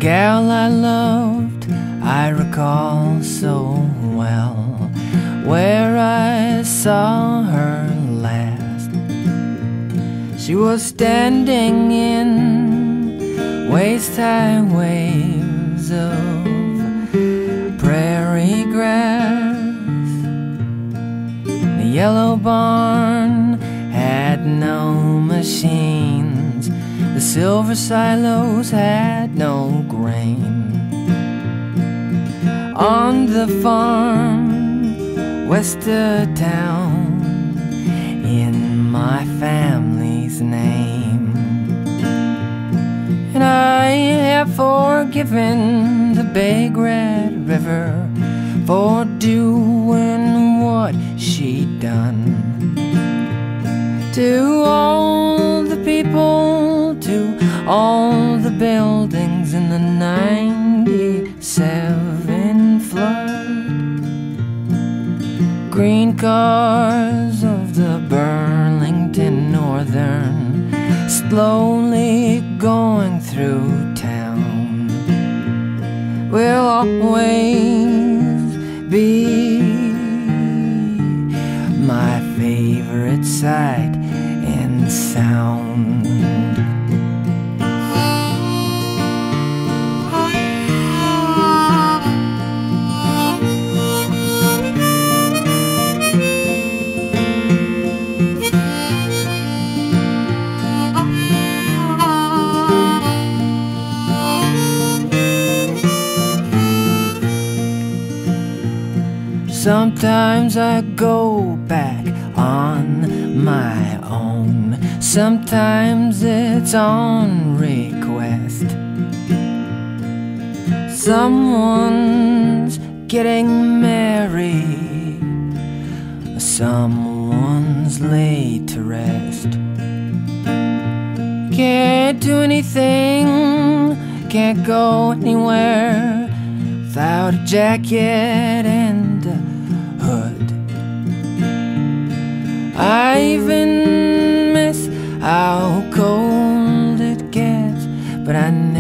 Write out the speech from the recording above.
gal I loved, I recall so well where I saw her last. She was standing in waist-high waves of prairie grass. The yellow barn had no machines, the silver silos had no grain. On the farm west of town, in my family's name, and I have forgiven the Big Red River for doing what she done. To all the people, to all the buildings in the 97 flood, green cars of the Burlington Northern slowly going through town will always be my favorite sight and sound. Sometimes I go back on my own, sometimes it's on request. Someone's getting married, someone's laid to rest. Can't do anything, can't go anywhere without a jacket and a hood. I even miss how cold it gets, but I